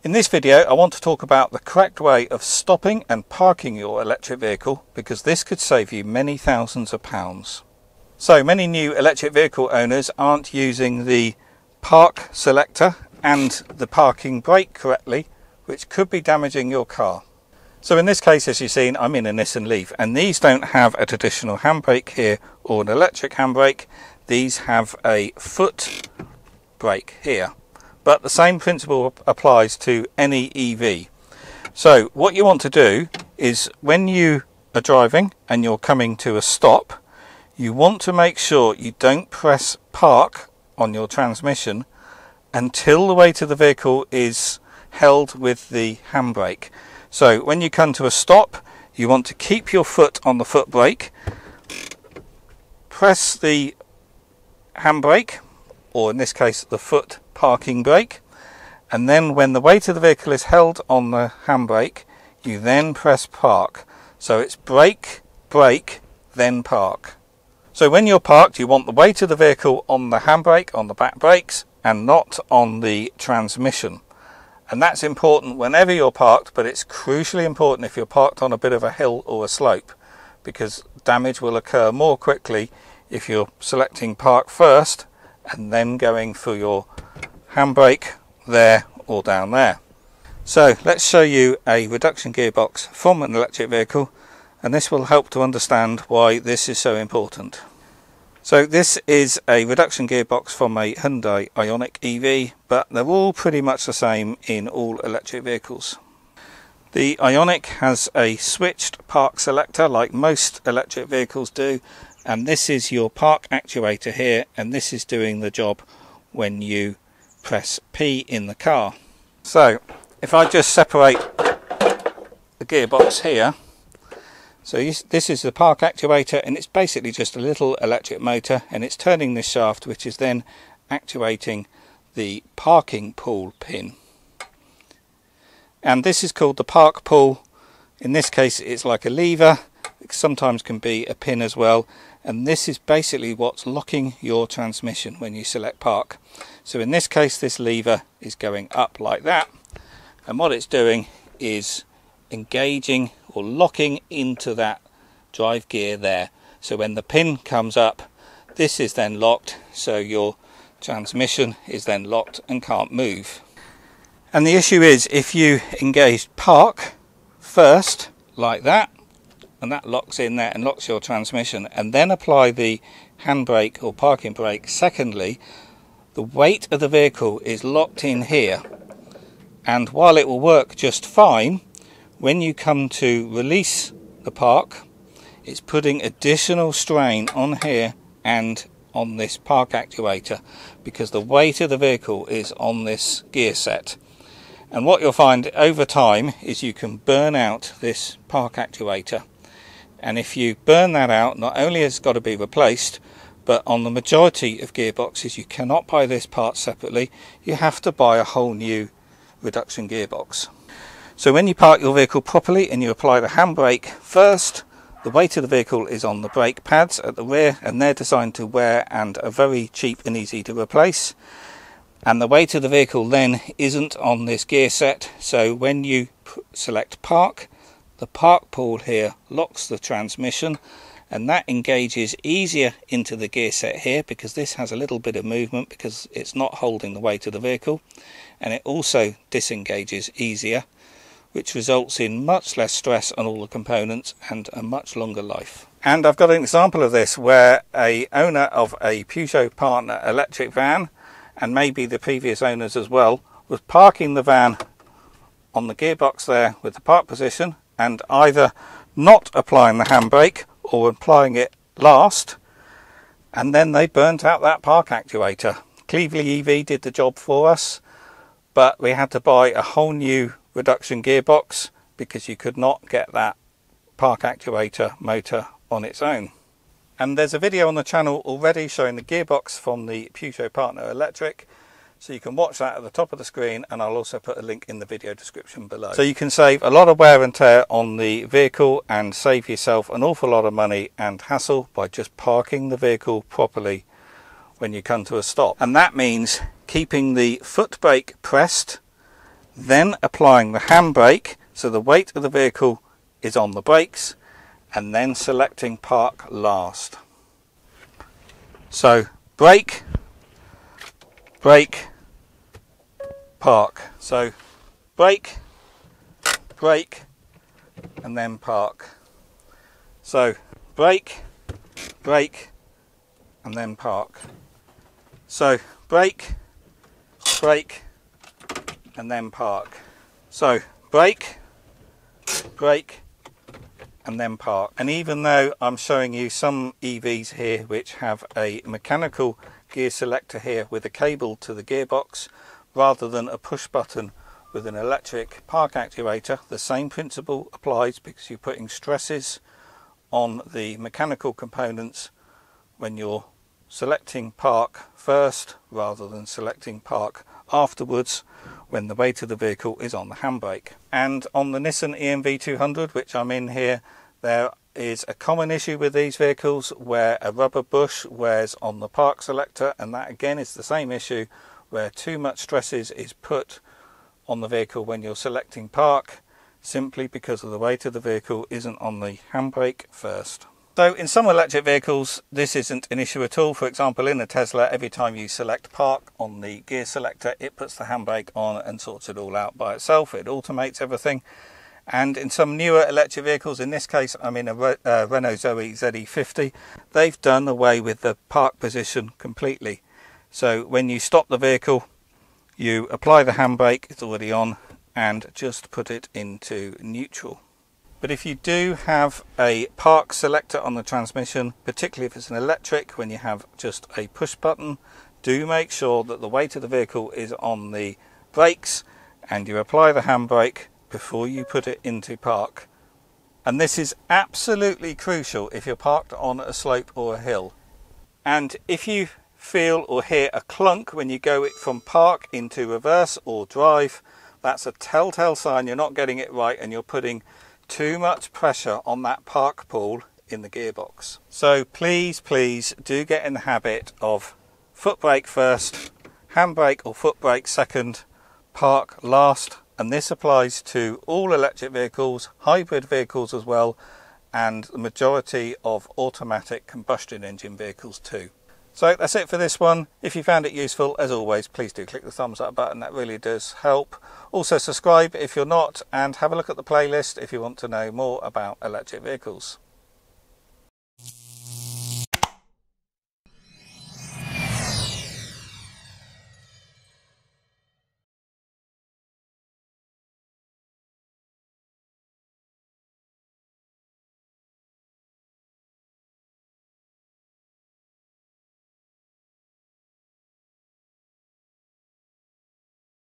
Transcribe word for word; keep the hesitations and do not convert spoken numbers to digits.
In this video I want to talk about the correct way of stopping and parking your electric vehicle, because this could save you many thousands of pounds. So many new electric vehicle owners aren't using the park selector and the parking brake correctly, which could be damaging your car. So in this case, as you've seen, I'm in a Nissan Leaf, and these don't have a traditional handbrake here or an electric handbrake. These have a foot brake here. But the same principle applies to any E V. So what you want to do is, when you are driving and you're coming to a stop, you want to make sure you don't press park on your transmission until the weight of the vehicle is held with the handbrake. So when you come to a stop, you want to keep your foot on the foot brake, press the handbrake, or in this case the foot parking brake, and then when the weight of the vehicle is held on the handbrake, you then press park. So it's brake, brake, then park. So when you're parked, you want the weight of the vehicle on the handbrake, on the back brakes, and not on the transmission. And that's important whenever you're parked, but it's crucially important if you're parked on a bit of a hill or a slope, because damage will occur more quickly if you're selecting park first and then going for your handbrake there or down there. So let's show you a reduction gearbox from an electric vehicle, and this will help to understand why this is so important. So this is a reduction gearbox from a Hyundai Ioniq E V, but they're all pretty much the same in all electric vehicles. The Ioniq has a switched park selector like most electric vehicles do, and this is your park actuator here, and this is doing the job when you press P in the car. So if I just separate the gearbox here, so you, this is the park actuator, and it's basically just a little electric motor, and it's turning this shaft, which is then actuating the parking pawl pin. And this is called the park pawl. In this case it's like a lever, it sometimes can be a pin as well, and this is basically what's locking your transmission when you select park. So in this case this lever is going up like that, and what it's doing is engaging or locking into that drive gear there. So when the pin comes up, this is then locked, so your transmission is then locked and can't move. And the issue is, if you engage park first like that, and that locks in there and locks your transmission, and then apply the handbrake or parking brake secondly, the weight of the vehicle is locked in here, and while it will work just fine, when you come to release the park, it's putting additional strain on here and on this park actuator, because the weight of the vehicle is on this gear set. And what you'll find over time is you can burn out this park actuator. And if you burn that out, not only has it got to be replaced, but on the majority of gearboxes you cannot buy this part separately, you have to buy a whole new reduction gearbox. So when you park your vehicle properly and you apply the handbrake first, the weight of the vehicle is on the brake pads at the rear, and they're designed to wear and are very cheap and easy to replace. And the weight of the vehicle then isn't on this gear set, so when you select park, the park pawl here locks the transmission, and that engages easier into the gear set here, because this has a little bit of movement because it's not holding the weight of the vehicle, and it also disengages easier, which results in much less stress on all the components and a much longer life. And I've got an example of this where a owner of a Peugeot Partner electric van, and maybe the previous owners as well, was parking the van on the gearbox there with the park position, and either not applying the handbrake or applying it last, and then they burnt out that park actuator. Cleveland E V did the job for us, but we had to buy a whole new reduction gearbox because you could not get that park actuator motor on its own. And there's a video on the channel already showing the gearbox from the Peugeot Partner electric, so you can watch that at the top of the screen, and I'll also put a link in the video description below. So you can save a lot of wear and tear on the vehicle and save yourself an awful lot of money and hassle by just parking the vehicle properly when you come to a stop. And that means keeping the foot brake pressed then applying the handbrake so the weight of the vehicle is on the brakes, and then selecting park last. So brake, brake, park. So brake, brake, and then park. So brake, brake, and then park. So brake, brake, and then park. So brake, brake, and then park. And even though I'm showing you some E Vs here which have a mechanical gear selector here with a cable to the gearbox rather than a push button with an electric park actuator, the same principle applies, because you're putting stresses on the mechanical components when you're selecting park first rather than selecting park afterwards when the weight of the vehicle is on the handbrake. And on the Nissan E M V two hundred, which I'm in here, there is a common issue with these vehicles where a rubber bush wears on the park selector, and that again is the same issue where too much stresses is put on the vehicle when you're selecting park, simply because of the weight of the vehicle isn't on the handbrake first. So in some electric vehicles this isn't an issue at all. For example, in a Tesla, every time you select park on the gear selector, it puts the handbrake on and sorts it all out by itself. It automates everything. And in some newer electric vehicles, in this case I'm in a uh, Renault Zoe Z E fifty, they've done away with the park position completely. So when you stop the vehicle, you apply the handbrake, it's already on, and just put it into neutral. But if you do have a park selector on the transmission, particularly if it's an electric, when you have just a push button, do make sure that the weight of the vehicle is on the brakes and you apply the handbrake before you put it into park. And this is absolutely crucial if you're parked on a slope or a hill. And if you feel or hear a clunk when you go from park into reverse or drive, that's a telltale sign you're not getting it right and you're putting too much pressure on that park pawl in the gearbox. So please, please do get in the habit of foot brake first, handbrake or foot brake second, park last. And this applies to all electric vehicles, hybrid vehicles as well, and the majority of automatic combustion engine vehicles too. So that's it for this one. If you found it useful, as always, please do click the thumbs up button. That really does help. Also subscribe if you're not, and have a look at the playlist if you want to know more about electric vehicles.